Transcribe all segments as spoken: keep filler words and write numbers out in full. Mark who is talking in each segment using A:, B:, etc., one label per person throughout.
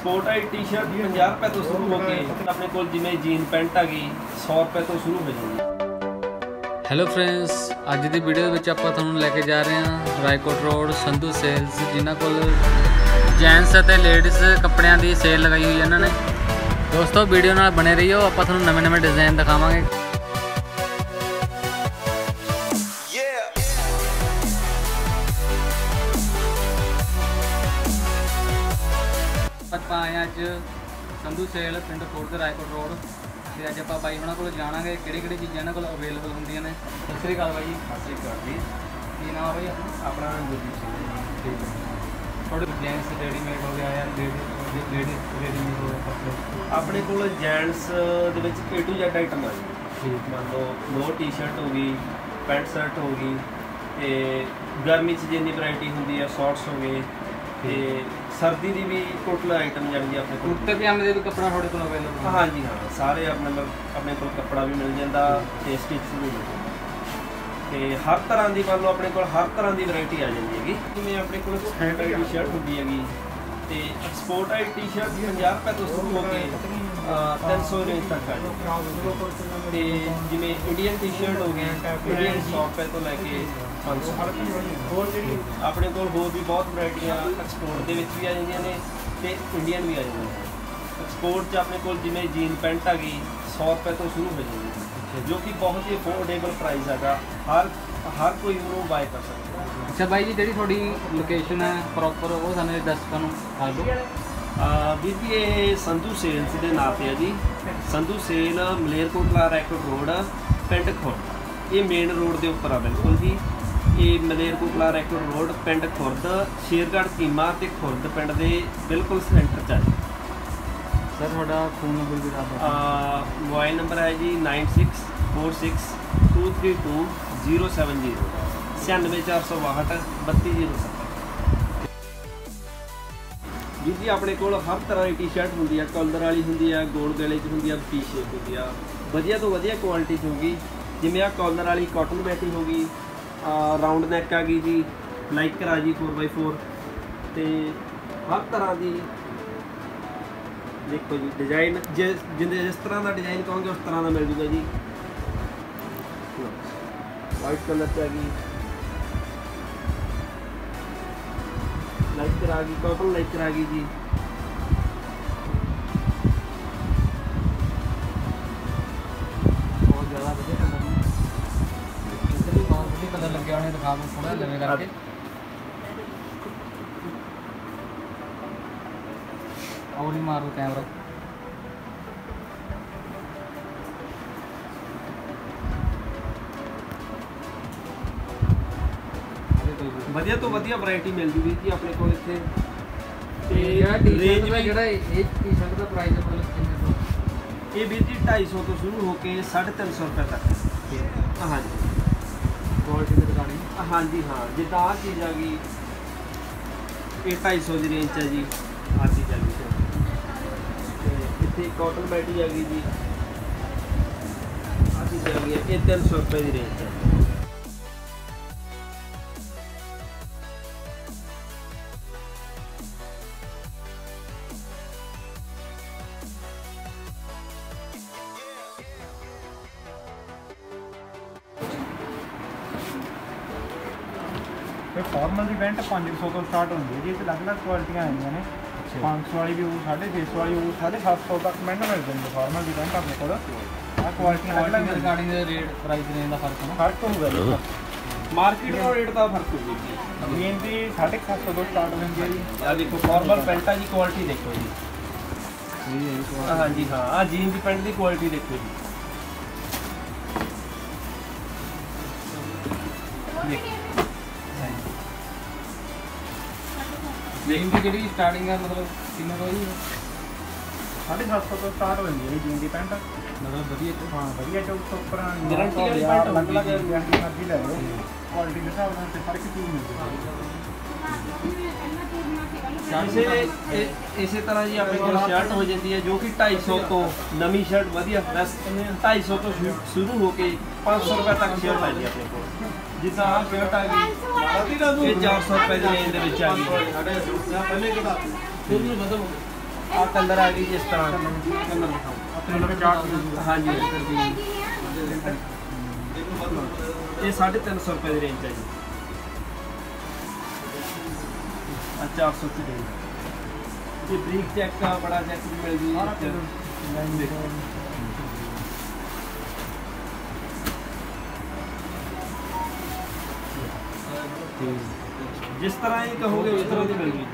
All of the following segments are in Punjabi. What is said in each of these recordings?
A: एक्सपोर्ट आई टी शर्ट पचास रुपए तो शुरू हो के अपने को जिमें जीन पैंट आ गई सौ रुपए तो शुरू हो जाएगी।
B: हेलो फ्रेंड्स, अज की वीडियो में आप तुहानू लैके जा रहे हैं रायकोट रोड संधू सेल्स, जिन्हों को जेंट्स और लेडीज़ कपड़िया की सेल लगाई हुई है इन्होंने। दोस्तों वीडियो नाल बने रहियो, आप तुहानू नवे नवे डिज़ाइन दिखावांगे। ਆਪਾਂ ਆਏ ਅੱਜ ਸੰਧੂ ਸੇਲ ਪਿੰਡ ਖੁਰਦ ਰਾਏਕੋਟ ਰੋਡ ਤੇ ਅੱਜ ਆਪਾਂ ਬਾਈ ਉਹਨਾਂ ਕੋਲ ਜਾਣਾਂਗੇ ਕਿਹੜੀ ਕਿਹੜੀ ਚੀਜ਼ਾਂ ਇਹਨਾਂ ਕੋਲ ਅਵੇਲੇਬਲ ਹੁੰਦੀਆਂ ਨੇ। ਸਤਿ ਸ੍ਰੀ ਅਕਾਲ ਬਾਈ ਜੀ।
A: ਸਤਿ ਸ੍ਰੀ ਅਕਾਲ ਜੀ।
B: ਕੀ ਨਾਮ ਬਾਈ ਆਪਣਾ?
A: ਆਪਣਾ ਨਾਮ ਗੁਰਦੀਪ ਸਿੰਘ ਜੀ।
B: ਠੀਕ ਹੈ। ਥੋੜੇ ਜੈਂਟਸ ਰੈਡੀਮੇਡ ਹੋ ਗਿਆ ਜਾਂ ਲੇਡੀਜ਼ ਰੈਡੀਮੇਡ ਹੋ ਗਿਆ ਕੱਪੜੇ
A: ਆਪਣੇ ਕੋਲ ਜੈਂਟਸ ਦੇ ਵਿੱਚ ਏ ਟੂ ਜ਼ੈਡ ਆਈਟਮ ਆ ਜੀ।
B: ਠੀਕ
A: ਮੰਨ ਲਓ ਲੋ ਟੀ ਸ਼ਰਟ ਹੋ ਗਈ, ਪੈਂਟ ਸ਼ਰਟ ਹੋ ਗਈ, ਤੇ ਗਰਮੀ 'ਚ ਜਿੰਨੀ ਵੈਰਾਈਟੀ ਹੁੰਦੀ ਹੈ ਸ਼ਾਰਟਸ ਹੋ ਗਏ, ਤੇ सर्दी की भी टोटल आइटम जाएगी अपने को।
B: कुर्ते पजामे का भी कपड़ा थोड़े को अवेलेबल?
A: हाँ जी हाँ, सारे अपने अपने को कपड़ा भी मिल जाता ते स्टिच भी मिल जाता ते हर तरह की मान लो अपने को हर तरह की वैरायटी आ जाती हैगी। जिवें अपने को हैंड आई टी शर्ट होंगी हैगी ते एक्सपोर्ट आई टी शर्ट पचास रुपए तो शुरू हो के तीन सौ रेंज तक आ जाती ते जिवें इंडियन टी शर्ट हो गई इंडियन सौ रुपए तो लैके पाँच सौ अपने को होर भी बहुत वैरायटियाँ एक्सपोर्ट के भी आ जांदियां ने ते इंडियन भी आ जांदियां ने। एक्सपोर्ट च अपने को जिवें जीन पैंट आ गई सौ रुपए तो शुरू हो जाएगी, जो कि बहुत ही अफोर्डेबल प्राइस हैगा, हर हर कोई उन्होंने बाय कर सकता है।
B: अच्छा भाई जी, जी थोड़ी लोकेशन है प्रॉपर वो सानू दर्शकों नूं दस दो।
A: ਵੀਰ ਜੀ ਇਹ ਸੰਧੂ ਸੇਲਸ ਦੇ ਨਾਂ ਤੇ ਹੈ ਜੀ। ਸੰਧੂ ਸੇਲ ਮਲੇਰਕੋਟਲਾ ਰਾਏਕੋਟ ਰੋਡ ਪਿੰਡ ਖੁਰਦ, ਇਹ ਮੇਨ ਰੋਡ ਦੇ ਉੱਪਰ ਆ ਬਿਲਕੁਲ ਜੀ। ਇਹ ਮਲੇਰਕੋਟਲਾ ਰਾਏਕੋਟ ਰੋਡ ਪਿੰਡ ਖੁਰਦ, ਸ਼ੇਰਗੜ੍ਹ ਕੀਮਾ ਤੇ ਖੁਰਦ ਪਿੰਡ ਦੇ ਬਿਲਕੁਲ ਸੈਂਟਰ 'ਚ ਆ ਜੀ।
B: ਸਰ ਤੁਹਾਡਾ ਫੋਨ ਨੰਬਰ ਵੀ ਦੱਸ ਦਿਓ।
A: ਮੋਬਾਈਲ ਨੰਬਰ ਹੈ ਜੀ nine six four six two three two zero seven zero ਛਿਆਨਵੇਂ ਚਾਰ ਸੌ ਬਾਹਠ ਬੱਤੀ ਜ਼ੀਰੋ ਸੱਤ। ਵੀਰ ਜੀ ਆਪਣੇ ਕੋਲ ਹਰ ਤਰ੍ਹਾਂ ਦੀ ਟੀ ਸ਼ਰਟ ਹੁੰਦੀ ਆ, ਕਾਲਰ ਵਾਲੀ ਹੁੰਦੀ ਆ, ਗੋਲ ਗਲੇ 'ਚ ਹੁੰਦੀ ਆ, ਟੀ ਸ਼ੇਪ ਹੁੰਦੀ ਆ, ਵਧੀਆ ਤੋਂ ਵਧੀਆ ਕੁਆਲਿਟੀ 'ਚ ਹੋਊਗੀ। ਜਿਵੇਂ ਆ ਕਾਲਰ ਵਾਲੀ ਕਾਟਨ ਵੈਟੀ ਹੋ ਗਈ, ਰਾਉਂਡ ਨੈਕ ਆ ਗਈ ਜੀ, ਲਾਈਕਰ ਆ ਜੀ फोर बाई फोर, ਤੇ ਹਰ ਤਰ੍ਹਾਂ ਦੀ ਦੇਖੋ ਜੀ ਡਿਜ਼ਾਈਨ ਜਿਸ ਜਿੰਦੇ ਜਿਸ ਤਰ੍ਹਾਂ ਦਾ ਡਿਜ਼ਾਈਨ ਕਹੋਗੇ ਉਸ ਤਰ੍ਹਾਂ ਦਾ ਮਿਲ ਜੂਗਾ ਜੀ। ਵਾਈਟ ਕਲਰ 'ਚ ਆ ਗਈ, ਲਾਈਕਰ आ गई, कॉटन लाइकर आ गई जी।
B: बहुत ज़्यादा बढ़िया कलर भी बहुत बढ़िया कलर लगे होने दिखा दो थोड़ा लगे करके। और ही मारो कैमरा।
A: ਵਧੀਆ ਤੋਂ ਵਧੀਆ ਵੈਰਾਈਟੀ ਮਿਲ ਜੂਗੀ ਜੀ ਆਪਣੇ ਕੋਲ ਇੱਥੇ। ਤੇ
B: ਰੇਂਜ ਵੀ ਜਿਹੜਾ ਇਹ ਟੀ-ਸ਼ਰਟ ਦਾ ਪ੍ਰਾਈਸ ਮਤਲਬ ਕਿੰਨੇ ਤੋਂ?
A: ਇਹ ਵੀਰ ਜੀ ਢਾਈ ਸੌ ਤੋਂ ਸ਼ੁਰੂ ਹੋ ਕੇ ਸਾਢੇ ਤਿੰਨ ਸੌ ਰੁਪਏ ਤੱਕ। ਹਾਂਜੀ
B: ਕੁਆਲਿਟੀ ਦੇ ਰਿਗਾਰਡਿੰਗ।
A: ਹਾਂਜੀ ਹਾਂ, ਜਿੱਦਾਂ ਆਹ ਚੀਜ਼ ਆ ਗਈ ਇਹ ਢਾਈ ਸੌ ਦੀ ਰੇਂਜ 'ਚ ਹੈ ਜੀ। ਆਹ ਚੀਜ਼ ਆ ਗਈ ਤੇ ਇੱਥੇ ਕਾਟਨ ਬੈਟੀ ਆ ਗਈ ਜੀ। ਆਹ ਚੀਜ਼ ਆ ਗਈ ਇਹ ਤਿੰਨ ਸੌ ਰੁਪਏ ਦੀ ਰੇਂਜ 'ਚ ਹੈ।
C: फॉर्मल की पैंट पाँच सौ तो स्टार्ट होती है जी। अलग अलग क्वालिटियाँ आईया ने, पाँच सौ वाली भी हो, साढ़े छे सौ वाली हो, साढ़े सत्त सौ तक पैंट मिल जाएंगे फॉर्मल की पैंट अपने को। Quality
B: regarding rate price range का फर्क है
C: फर्क होगा
A: मार्केट का रेट का फर्क होगा जी।
C: जीन की साढ़े सत्त सौ तो स्टार्ट होती है जी।
A: आ देखो फॉर्मल पैंटा की क्वालिटी देखो जी। हाँ जी हाँ, आ जीन की पैंट की क्वालिटी देखो जी।
B: जीन की जी स्टार्टिंग है मतलब कितने को ही
C: साढ़े सत्त सौ तो स्टार्ट हो जाती है जीन की पैंट।
B: मतलब वधिया
C: हाँ वधिया चौक तो उपर
A: गारंटी वाली पैंट
C: अलग अलग गारंटी मर्जी ले लो, क्वालिटी के हिसाब से हर एक चीज़ मिल
A: जाएगी। इसे तरह जी अपने को शर्ट हो जाती है जो कि ढाई सौ तो नवी शर्ट वधिया बस ढाई सौ तो शुरू हो के पाँच सौ रुपये तक शर्ट आ गई अपने को। जिदा आ शर्ट आ गई ये चार सौ रुपये की रेंज आ गई। कलर आ गई जिस तरह
C: कलर दिखाओ अपने लगे चार्ट।
A: हाँ जी ये साढ़े तीन सौ रुपये की रेंज है जी। चार सौ की रेंज। ये ब्रीक चेक का बड़ा चेक भी मिल गई। जिस तरह ही कहोगे उस तरह की मिल गई।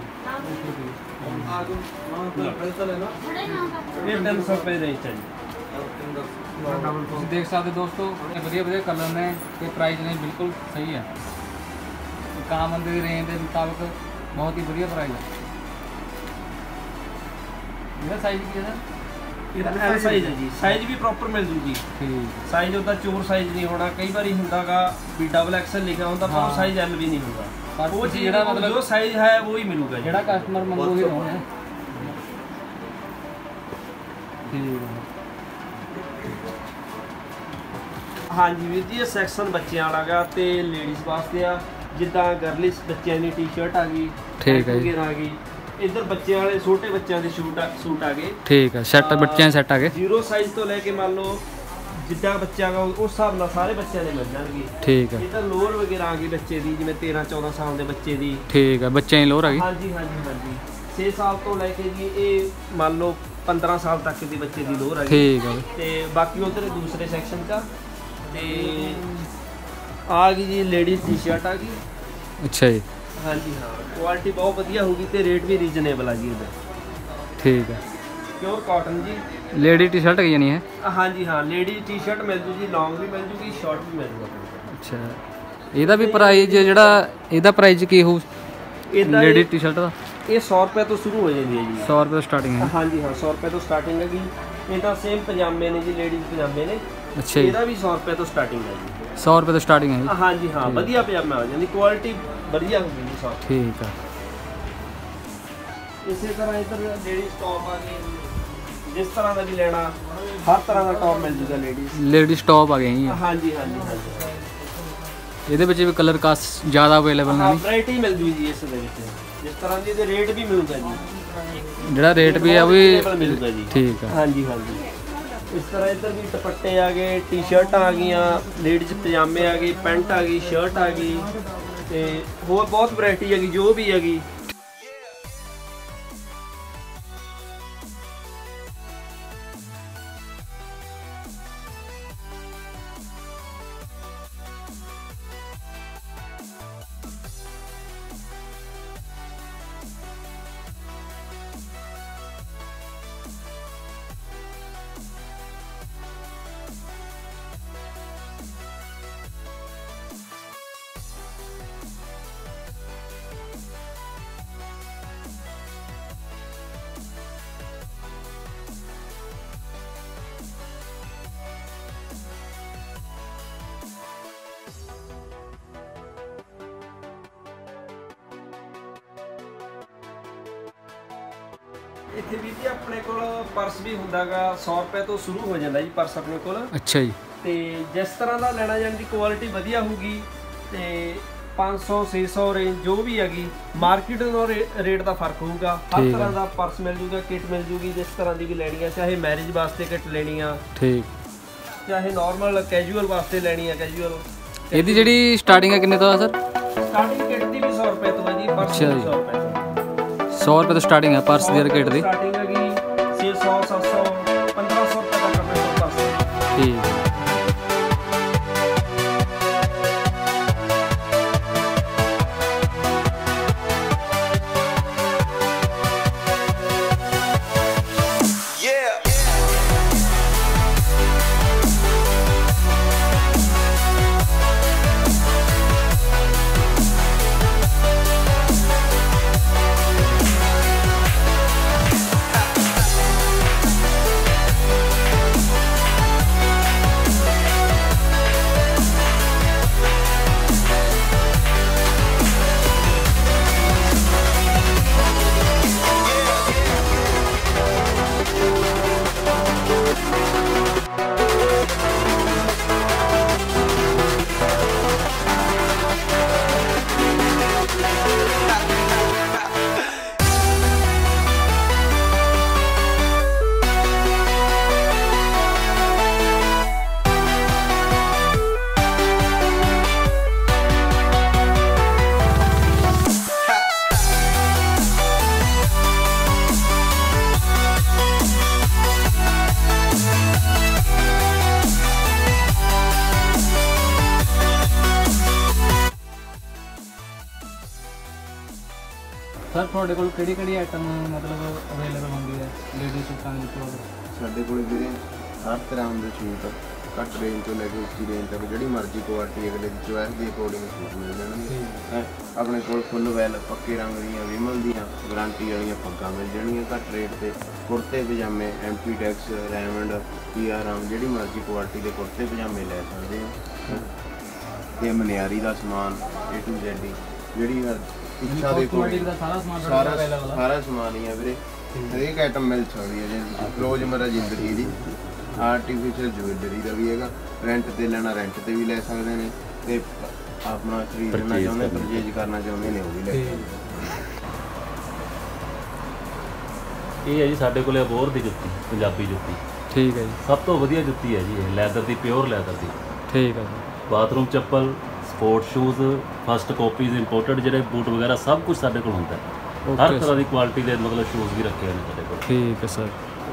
A: ये तीन सौ रुपये रेंज है जी।
B: ਤੁਸੀਂ ਦੇਖ ਸਕਦੇ ਦੋਸਤੋ ਵਧੀਆ ਵਧੀਆ ਕਲਰ ਨੇ ਤੇ ਪ੍ਰਾਈਸ ਨੇ ਬਿਲਕੁਲ ਸਹੀ ਹੈ। ਕਾਮ ਬੰਦੇ ਦੀ ਰੇਂਜ ਦੇ ਮੁਤਾਬਕ ਬਹੁਤ ਹੀ ਵਧੀਆ ਪ੍ਰਾਈਸ ਹੈ। ਇਹਦਾ ਸਾਈਜ਼ ਕੀ ਹੈ ਸਰ?
A: ਇਹਦਾ ਐਲ ਸਾਈਜ਼ ਹੈ ਜੀ। ਸਾਈਜ਼ ਵੀ ਪ੍ਰੋਪਰ ਮਿਲ ਜੂ ਜੀ।
B: ਠੀਕ
A: ਸਾਈਜ਼ ਉਹਦਾ ਚੋਰ ਸਾਈਜ਼ ਨਹੀਂ ਹੋਣਾ। ਕਈ ਵਾਰੀ ਹੁੰਦਾਗਾ ਵੀ ਡਬਲ ਐਕਸਲ ਲਿਖਿਆ ਹੁੰਦਾ ਪਰ ਉਹ ਸਾਈਜ਼ ਐਲ ਵੀ ਨਹੀਂ ਹੁੰਦਾ। ਉਹ ਚੀਜ਼ ਜਿਹੜਾ ਮਤਲਬ ਜੋ ਸਾਈਜ਼ ਹੈ ਉਹ ਹੀ ਮਿਲੂਗਾ
B: ਜਿਹੜਾ ਕਸਟਮਰ ਮੰਗੂਗੇ ਹੋਣਾ। ਠੀਕ ਹੈ।
A: ਹਾਂਜੀ ਵੀਰ ਜੀ ਇਹ ਸੈਕਸ਼ਨ ਬੱਚਿਆਂ ਵਾਲਾ ਗਾ ਤੇ ਲੇਡੀਜ਼ ਵਾਸਤੇ ਆ। ਜਿੱਦਾਂ ਗਰਲਿਸ ਬੱਚਿਆਂ ਦੀ ਟੀ-ਸ਼ਰਟ ਆ ਗਈ,
B: ਠੀਕ ਹੈ ਜੀ,
A: ਵਗੈਰਾ ਆ ਗਈ। ਇੱਧਰ ਬੱਚਿਆਂ ਵਾਲੇ ਛੋਟੇ ਬੱਚਿਆਂ ਦੇ ਸ਼ੂਟ ਸੂਟ ਆ ਗਏ।
B: ਠੀਕ ਹੈ। ਸੈੱਟ ਬੱਚਿਆਂ ਦੇ ਸੈੱਟ ਆ ਗਏ
A: ਜ਼ੀਰੋ ਸਾਈਜ਼ ਤੋਂ ਲੈ ਕੇ ਮੰਨ ਲਓ ਜਿੱਦਾਂ ਬੱਚਾ ਗਾ ਉਸ ਹਿਸਾਬ ਨਾਲ ਸਾਰੇ ਬੱਚਿਆਂ ਦੇ ਮਿਲ ਜਾਣਗੇ।
B: ਠੀਕ ਹੈ।
A: ਇੱਧਰ ਲੋਅਰ ਵਗੈਰਾ ਆ ਗਈ ਬੱਚੇ ਦੀ ਜਿਵੇਂ ਤੇਰਾਂ ਚੌਦਾਂ ਸਾਲ ਦੇ ਬੱਚੇ ਦੀ।
B: ਠੀਕ ਹੈ। ਬੱਚਿਆਂ ਦੀ ਲੋਅਰ ਆ ਗਈ।
A: ਹਾਂਜੀ ਹਾਂਜੀ ਹਾਂਜੀ ਛੇ ਸਾਲ ਤੋਂ ਲੈ ਕੇ ਜੀ ਇਹ ਮੰਨ ਲਓ ਪੰਦਰਾਂ ਸਾਲ ਤੱਕ ਦੀ ਬੱਚੇ ਦੀ ਲੋਅਰ ਆ ਗਈ।
B: ਠੀਕ ਹੈ।
A: ਤੇ ਬਾਕੀ ਉਧਰ ਦੂਸਰੇ ਸੈਕਸ਼ਨ 'ਚ ਤੇ ਆ ਗਈ ਜੀ ਲੇਡੀਜ਼ ਟੀ-ਸ਼ਰਟ ਆ ਗਈ।
B: ਅੱਛਾ ਜੀ।
A: ਹਾਂਜੀ ਹਾਂ ਕੁਆਲਿਟੀ ਬਹੁਤ ਵਧੀਆ ਹੋਊਗੀ ਤੇ ਰੇਟ ਵੀ ਰੀਜ਼ਨੇਬਲ ਆ ਜੀ ਇਹਦਾ।
B: ਠੀਕ ਹੈ।
A: ਪਿਓਰ ਕਾਟਨ ਜੀ।
B: ਲੇਡੀ ਟੀ-ਸ਼ਰਟ ਕੀ ਜਾਨੀ ਹੈ?
A: ਹਾਂਜੀ ਹਾਂ ਲੇਡੀ ਟੀ-ਸ਼ਰਟ ਮਿਲ ਜੂ ਜੀ। ਲੌਂਗ ਵੀ ਮਿਲ ਜੂਗੀ, ਸ਼ਾਰਟ ਵੀ ਮਿਲ ਜੂਗਾ।
B: ਅੱਛਾ ਇਹਦਾ ਵੀ ਪ੍ਰਾਈਸ ਜਿਹੜਾ ਇਹਦਾ ਪ੍ਰਾਈਸ ਕੀ ਹੋਊ
A: ਇਹਦਾ
B: ਲੇਡੀ ਟੀ-ਸ਼ਰਟ ਦਾ?
A: ਇਹ ਸੌ ਰੁਪਏ ਤੋਂ ਸ਼ੁਰੂ ਹੋ ਜਾਂਦੀ ਹੈ ਜੀ।
B: ਸੌ ਰੁਪਏ ਤੋਂ ਸਟਾਰਟਿੰਗ ਹੈ?
A: ਹਾਂਜੀ ਹਾਂ ਸੌ ਰੁਪਏ ਤੋਂ ਸਟਾਰਟਿੰਗ ਹੈਗੀ। ਇਹਦਾ ਸੇਮ ਪਜਾਮੇ ਨੇ ਜੀ, ਲੇਡੀਜ਼ ਪਜਾਮੇ ਨੇ।
B: ਅੱਛਾ ਜੀ।
A: ਇਹਦਾ ਵੀ ਸੌ ਰੁਪਏ ਤੋਂ ਸਟਾਰਟਿੰਗ ਹੈ ਜੀ।
B: ਸੌ ਰੁਪਏ ਤੋਂ ਸਟਾਰਟਿੰਗ ਹੈ ਜੀ?
A: ਹਾਂਜੀ ਹਾਂ ਵਧੀਆ ਪਜਾਮਾ ਆ ਜਾਂਦੀ, ਕੁਆਲਿਟੀ ਵਧੀਆ ਹੋਊਗੀ ਜੀ ਸੌ।
B: ਠੀਕ ਆ।
A: ਇਸੇ ਤਰ੍ਹਾਂ ਇੱਧਰ ਲੇਡੀਜ਼ ਟੌਪ ਆ ਗਈ। ਜਿਸ ਤਰ੍ਹਾਂ ਦਾ ਵੀ ਲੈਣਾ ਹਰ ਤਰ੍ਹਾਂ ਦਾ ਟੌਪ ਮਿਲ ਜੂਗਾ ਲੇਡੀਜ਼।
B: ਲੇਡੀਜ਼ ਟੌਪ ਆ ਗਏ ਜੀ?
A: ਹਾਂਜੀ ਹਾਂਜੀ ਹਾਂਜੀ।
B: ਇਹਦੇ ਵਿੱਚ ਵੀ ਕਲਰ ਕਾਸ ਜ਼ਿਆਦਾ ਅਵੇਲੇਬਲ ਨੇ?
A: ਵੈਰਾਈਟੀ ਮਿਲ ਜੂ ਜੀ ਇਸ ਦੇ ਵਿੱਚ। ਜਿਸ ਤਰ੍ਹਾਂ ਦੀ ਇਹਦੇ ਰੇਟ ਵੀ ਮਿਲੂਗਾ ਜੀ।
B: ਜਿਹੜਾ ਰੇਟ ਵੀ ਆ ਉਹ ਵੀ
A: ਮਿਲੂਗਾ ਜੀ।
B: ਠੀਕ ਆ।
A: ਹਾਂਜੀ ਹਾਂਜੀ। ਇਸ ਤਰ੍ਹਾਂ ਇੱਧਰ ਵੀ ਦੁਪੱਟੇ ਆ ਗਏ, ਟੀ-ਸ਼ਰਟਾਂ ਆ ਗਈਆਂ, ਲੇਡੀਜ਼ ਪਜਾਮੇ ਆ ਗਏ, ਪੈਂਟ ਆ ਗਈ, ਸ਼ਰਟ ਆ ਗਈ ਤੇ ਹੋਰ ਬਹੁਤ ਵੈਰਾਈਟੀ ਹੈਗੀ ਜੋ ਵੀ ਹੈਗੀ। ਇੱਥੇ ਵੀ ਜੀ ਆਪਣੇ ਕੋਲ ਪਰਸ ਵੀ ਹੁੰਦਾਗਾ ਸੌ ਰੁਪਏ ਤੋਂ ਸ਼ੁਰੂ ਹੋ ਜਾਂਦਾ ਜੀ ਪਰਸ ਆਪਣੇ ਕੋਲ।
B: ਅੱਛਾ ਜੀ।
A: ਤੇ ਜਿਸ ਤਰ੍ਹਾਂ ਦਾ ਲੈਣਾ ਜਾਣ ਦੀ ਕੁਆਲਿਟੀ ਵਧੀਆ ਹੋਊਗੀ ਤੇ ਪੰਜ ਸੌ ਛੇ ਸੌ ਰੇਂਜ ਜੋ ਵੀ ਹੈਗੀ ਮਾਰਕੀਟ ਨਾਲ ਰੇਟ ਦਾ ਫਰਕ ਹੋਊਗਾ। ਹਰ ਤਰ੍ਹਾਂ ਦਾ ਪਰਸ ਮਿਲ ਜੂਗਾ, ਕਿਟ ਮਿਲ ਜੂਗੀ ਜਿਸ ਤਰ੍ਹਾਂ ਦੀ ਵੀ ਲੈਣੀ ਆ। ਚਾਹੇ ਮੈਰਿਜ ਵਾਸਤੇ ਕਿਟ ਲੈਣੀ ਆ, ਠੀਕ, ਚਾਹੇ ਨਾਰਮਲ ਕੈਜੂਅਲ ਵਾਸਤੇ ਲੈਣੀ ਆ ਕੈਜੂਅਲ।
B: ਇਹਦੀ ਜਿਹੜੀ ਸਟਾਰਟਿੰਗ ਹੈ ਕਿੰਨੇ ਤੋਂ ਆ ਸਰ?
A: ਸਟਾਰਟਿੰਗ ਕਿਟ ਦੀ ਵੀ ਸੌ ਰੁਪਏ ਤੋਂ ਹੈ ਜੀ, ਪਰਸ ਦੀ ਸੌ ਰੁਪਏ ਤੋਂ।
B: ਸੌ ਰੁਪਏ ਤੋਂ ਸਟਾਰਟਿੰਗ ਹੈ ਪਰਸ ਦੀ ਕਿਟ ਦੀ?
A: ਸਟਾਰਟਿੰਗ ਹੈਗੀ ਛੇ ਸੌ ਸੱਤ ਸੌ ਪੰਦਰਾਂ ਸੌ ਰੁਪਏ ਤੱਕ ਆਪਣੇ ਕੋਲ ਪਰਸ।
B: ਠੀਕ। ਤੁਹਾਡੇ ਕੋਲ ਕਿਹੜੀ ਕਿਹੜੀ ਆਈਟਮ ਮਤਲਬ ਅਵੇਲੇਬਲ ਹੁੰਦੀ ਹੈ ਲੇਡੀਜ਼ ਸੂਟਾਂ ਦੇ ਵਿੱਚ?
D: ਸਾਡੇ ਕੋਲ ਵੀਰੇ ਹਰ ਤਰ੍ਹਾਂ ਦੇ ਸੂਟ ਘੱਟ ਰੇਂਜ ਤੋਂ ਲੈ ਕੇ ਉੱਚੀ ਰੇਂਜ ਤੱਕ ਜਿਹੜੀ ਮਰਜ਼ੀ ਕੁਆਲਿਟੀ ਅਗਲੇ ਦੀ ਚੋਇਸ ਦੇ ਅਕੋਰਡਿੰਗ ਸੂਟ ਮਿਲ ਜਾਣਗੇ। ਹੈਂ, ਆਪਣੇ ਕੋਲ ਫੁੱਲ ਵੈਲ ਪੱਕੇ ਰੰਗ ਦੀਆਂ ਵਿਮਲ ਦੀਆਂ ਗਾਰੰਟੀ ਵਾਲੀਆਂ ਪੱਗਾਂ ਮਿਲ ਜਾਣਗੀਆਂ ਘੱਟ ਰੇਟ ਤੇ। ਕੁੜਤੇ ਪਜਾਮੇ ਐਮਪੀ ਟੈਕਸ ਰੈਮੰਡ ਪੀਆਰਐਮ ਜਿਹੜੀ ਮਰਜ਼ੀ ਕੁਆਲਿਟੀ ਦੇ ਕੁੜਤੇ ਪਜਾਮੇ ਲੈ ਸਕਦੇ ਹੋ। ਤੇ ਮਨਿਆਰੀ ਦਾ ਸਮਾਨ ਏ ਟੂ ਜ਼ੈਡ ਜਿਹੜੀ ਹਰ ਇੱਛਾ ਦੇ ਕੋਲ
B: ਸਾਰਾ ਸਮਾਨ
D: ਸਾਰਾ ਸਾਰਾ ਸਮਾਨ ਹੀ ਆ ਵੀਰੇ। ਹਰੇਕ ਆਈਟਮ ਮਿਲ ਸਕਦੀ ਹੈ ਜਿਵੇਂ ਰੋਜ਼ਮਰਰਾ ਜ਼ਿੰਦਗੀ ਦੀ। ਆਰਟੀਫੀਸ਼ੀਅਲ ਜੁਐਲਰੀ ਦਾ ਵੀ ਹੈਗਾ, ਰੈਂਟ ਤੇ ਲੈਣਾ ਰੈਂਟ ਤੇ ਵੀ ਲੈ ਸਕਦੇ ਨੇ, ਤੇ ਆਪਣਾ ਖਰੀਦਣਾ ਚਾਹੁੰਦੇ ਪਰਚੇਜ ਕਰਨਾ ਚਾਹੁੰਦੇ ਨੇ ਉਹ ਵੀ ਲੈ ਸਕਦੇ।
E: ਇਹ ਹੈ ਜੀ ਸਾਡੇ ਕੋਲੇ ਅਬੋਹਰ ਦੀ ਜੁੱਤੀ, ਪੰਜਾਬੀ ਜੁੱਤੀ।
B: ਠੀਕ ਹੈ ਜੀ।
E: ਸਭ ਤੋਂ ਵਧੀਆ ਜੁੱਤੀ ਹੈ ਜੀ ਇਹ, ਲੈਦਰ ਦੀ, ਪਿਓਰ ਲੈਦਰ ਦੀ।
B: ਠੀਕ ਹੈ ਜੀ।
E: ਬਾਥਰੂਮ ਚੱਪਲ, sport shoes, first copies, imported ਜਿਹੜੇ ਬੂਟ ਵਗੈਰਾ ਸਭ ਕੁਝ ਸਾਡੇ ਕੋਲ ਹੁੰਦਾ ਹੈ। ਹਰ ਤਰ੍ਹਾਂ ਦੀ ਕੁਆਲਿਟੀ ਦੇ ਮਤਲਬ ਸ਼ੂਜ਼ ਵੀ ਰੱਖੇ ਹੋਏ ਨੇ ਸਾਡੇ ਕੋਲ।
B: ਠੀਕ ਹੈ ਸਰ।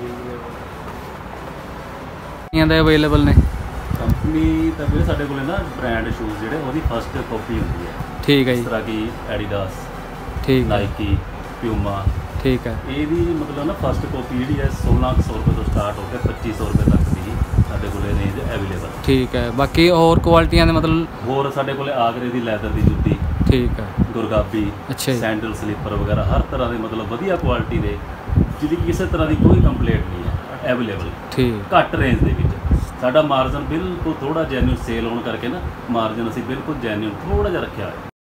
B: ਕੰਪਨੀਆਂ ਦੇ ਅਵੇਲੇਬਲ ਨੇ?
E: ਕੰਪਨੀ ਤਾਂ ਵੀਰੇ ਸਾਡੇ ਕੋਲੇ ਨਾ ਬ੍ਰਾਂਡ ਸ਼ੂਜ਼ ਜਿਹੜੇ ਉਹਦੀ ਫਸਟ ਕਾਪੀ ਹੁੰਦੀ ਹੈ।
B: ਠੀਕ ਹੈ ਜੀ।
E: ਜਿਸ ਤਰ੍ਹਾਂ ਕਿ ਐਡੀਡਾਸ,
B: ਠੀਕ ਹੈ,
E: ਨਾਈਕੀ, ਪਿਊਮਾ।
B: ਠੀਕ ਹੈ।
E: ਇਹਦੀ ਮਤਲਬ ਨਾ ਫਸਟ ਕਾਪੀ ਜਿਹੜੀ ਹੈ ਸੋਲਾਂ ਸੌ ਰੁਪਏ ਤੋਂ ਸਟਾਰਟ ਹੋ ਕੇ ਪੱਚੀ ਸੌ ਰੁਪਏ ਤੱਕ ਦੀ ਸਾਡੇ ਕੋਲੇ ਰੇਂਜ ਅਵੇਲੇਬਲ।
B: ਠੀਕ ਹੈ। ਬਾਕੀ ਹੋਰ ਕੁਆਲਿਟੀਆਂ ਦੇ ਮਤਲਬ
E: ਹੋਰ ਸਾਡੇ ਕੋਲੇ ਆਗਰੇ ਦੀ ਲੈਦਰ ਦੀ ਜੁੱਤੀ,
B: ਠੀਕ ਹੈ,
E: ਗੁਰਗਾਬੀ,
B: ਅੱਛਾ ਜੀ,
E: ਸੈਂਡਲ, ਸਲੀਪਰ ਵਗੈਰਾ ਹਰ ਤਰ੍ਹਾਂ ਦੇ ਮਤਲਬ ਵਧੀਆ ਕੁਆਲਿਟੀ ਦੇ, ਜਿਹਦੀ ਕਿਸੇ ਤਰ੍ਹਾਂ ਦੀ ਕੋਈ ਕੰਪਲੇਂਟ ਨਹੀਂ ਹੈ, ਅਵੇਲੇਬਲ
B: ਠੀਕ,
E: ਘੱਟ ਰੇਂਜ ਦੇ ਵਿੱਚ। ਸਾਡਾ ਮਾਰਜਨ ਬਿਲਕੁਲ ਥੋੜਾ ਜੈਨੂਇਨ ਸੇਲ ਹੋਣ ਕਰਕੇ ਨਾ ਮਾਰਜਨ ਅਸੀਂ ਬਿਲਕੁਲ ਜੈਨੂਇਨ ਥੋੜਾ ਜਿਹਾ ਰੱਖਿਆ ਹੈ।